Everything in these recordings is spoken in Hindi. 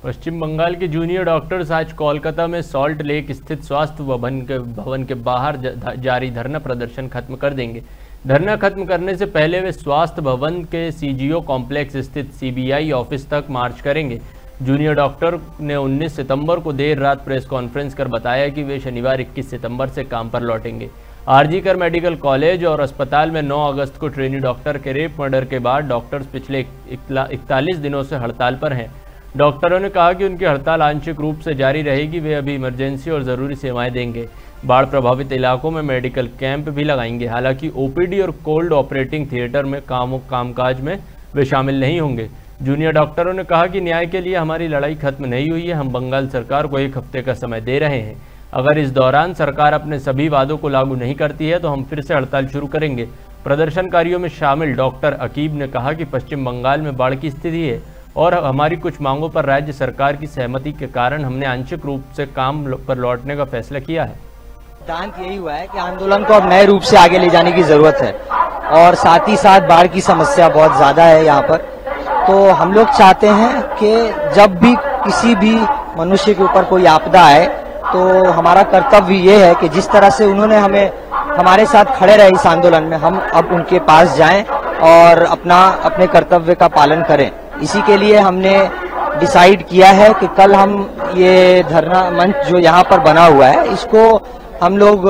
पश्चिम बंगाल के जूनियर डॉक्टर्स आज कोलकाता में सॉल्ट लेक स्थित स्वास्थ्य भवन के बाहर जारी धरना प्रदर्शन खत्म कर देंगे। धरना खत्म करने से पहले वे स्वास्थ्य भवन के सीजीओ कॉम्प्लेक्स स्थित सीबीआई ऑफिस तक मार्च करेंगे। जूनियर डॉक्टर ने 19 सितंबर को देर रात प्रेस कॉन्फ्रेंस कर बताया कि वे शनिवार 21 सितंबर से काम पर लौटेंगे। आरजी कर मेडिकल कॉलेज और अस्पताल में 9 अगस्त को ट्रेनी डॉक्टर के रेप मर्डर के बाद डॉक्टर्स पिछले 41 दिनों से हड़ताल पर हैं। डॉक्टरों ने कहा कि उनकी हड़ताल आंशिक रूप से जारी रहेगी। वे अभी इमरजेंसी और ज़रूरी सेवाएं देंगे। बाढ़ प्रभावित इलाकों में मेडिकल कैंप भी लगाएंगे। हालांकि ओपीडी और कोल्ड ऑपरेटिंग थिएटर में कामकाज में वे शामिल नहीं होंगे। जूनियर डॉक्टरों ने कहा कि न्याय के लिए हमारी लड़ाई खत्म नहीं हुई है। हम बंगाल सरकार को 1 हफ्ते का समय दे रहे हैं। अगर इस दौरान सरकार अपने सभी वादों को लागू नहीं करती है तो हम फिर से हड़ताल शुरू करेंगे। प्रदर्शनकारियों में शामिल डॉक्टर अकीब ने कहा कि पश्चिम बंगाल में बाढ़ की स्थिति है और हमारी कुछ मांगों पर राज्य सरकार की सहमति के कारण हमने आंशिक रूप से काम पर लौटने का फैसला किया है। सिद्धांत यही हुआ है कि आंदोलन को अब नए रूप से आगे ले जाने की जरूरत है और साथ ही साथ बाढ़ की समस्या बहुत ज्यादा है यहाँ पर। तो हम लोग चाहते हैं कि जब भी किसी भी मनुष्य के ऊपर कोई आपदा आए तो हमारा कर्तव्य ये है कि जिस तरह से उन्होंने हमारे साथ खड़े रहे इस आंदोलन में, हम अब उनके पास जाएं और अपने कर्तव्य का पालन करें। इसी के लिए हमने डिसाइड किया है कि कल हम ये धरना मंच जो यहाँ पर बना हुआ है इसको हम लोग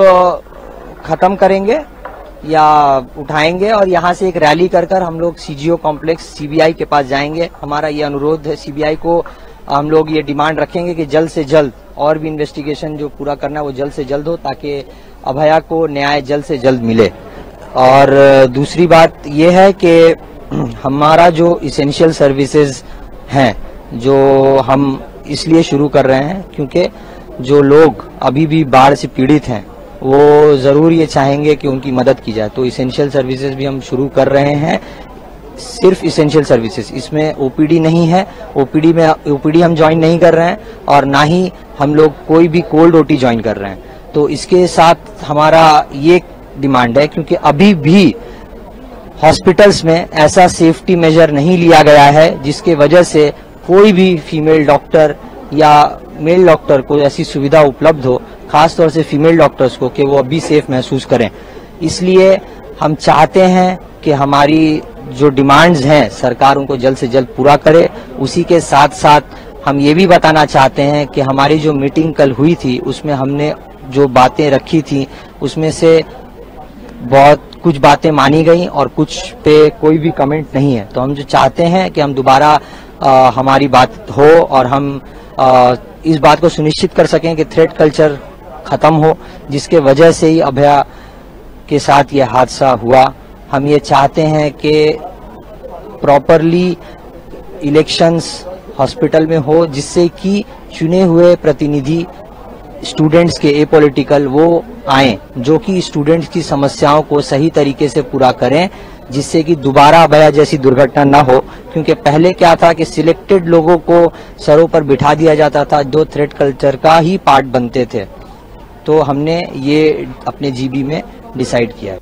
खत्म करेंगे या उठाएंगे और यहाँ से एक रैली कर हम लोग सीजीओ कॉम्प्लेक्स सीबीआई के पास जाएंगे। हमारा ये अनुरोध है सीबीआई को, हम लोग ये डिमांड रखेंगे कि जल्द से जल्द और भी इन्वेस्टिगेशन जो पूरा करना है वो जल्द से जल्द हो ताकि अभया को न्याय जल्द से जल्द मिले। और दूसरी बात ये है कि हमारा जो इसेंशियल सर्विसेज हैं जो हम इसलिए शुरू कर रहे हैं क्योंकि जो लोग अभी भी बाढ़ से पीड़ित हैं वो जरूर ये चाहेंगे कि उनकी मदद की जाए। तो इसेंशियल सर्विसेज भी हम शुरू कर रहे हैं, सिर्फ इसेंशियल सर्विसेज, इसमें ओपीडी नहीं है। ओपीडी हम ज्वाइन नहीं कर रहे हैं और ना ही हम लोग कोई भी कोल्ड ओटी ज्वाइन कर रहे हैं। तो इसके साथ हमारा ये डिमांड है क्योंकि अभी भी हॉस्पिटल्स में ऐसा सेफ्टी मेजर नहीं लिया गया है जिसके वजह से कोई भी फीमेल डॉक्टर या मेल डॉक्टर को ऐसी सुविधा उपलब्ध हो, खासतौर से फीमेल डॉक्टर्स को, कि वो अभी सेफ महसूस करें। इसलिए हम चाहते हैं कि हमारी जो डिमांड्स हैं सरकार उनको जल्द से जल्द पूरा करे। उसी के साथ साथ हम ये भी बताना चाहते हैं कि हमारी जो मीटिंग कल हुई थी उसमें हमने जो बातें रखी थी उसमें से बहुत कुछ बातें मानी गई और कुछ पे कोई भी कमेंट नहीं है। तो हम जो चाहते हैं कि हम दोबारा हमारी बात हो और हम इस बात को सुनिश्चित कर सकें कि थ्रेट कल्चर खत्म हो जिसके वजह से ही अभया के साथ ये हादसा हुआ। हम ये चाहते हैं कि प्रॉपरली इलेक्शंस हॉस्पिटल में हो जिससे कि चुने हुए प्रतिनिधि स्टूडेंट्स के एपॉलिटिकल वो आए जो कि स्टूडेंट्स की समस्याओं को सही तरीके से पूरा करें जिससे कि दोबारा अभया जैसी दुर्घटना न हो। क्योंकि पहले क्या था कि सिलेक्टेड लोगों को सरों पर बिठा दिया जाता था जो थ्रेट कल्चर का ही पार्ट बनते थे। तो हमने ये अपने जीबी में डिसाइड किया है।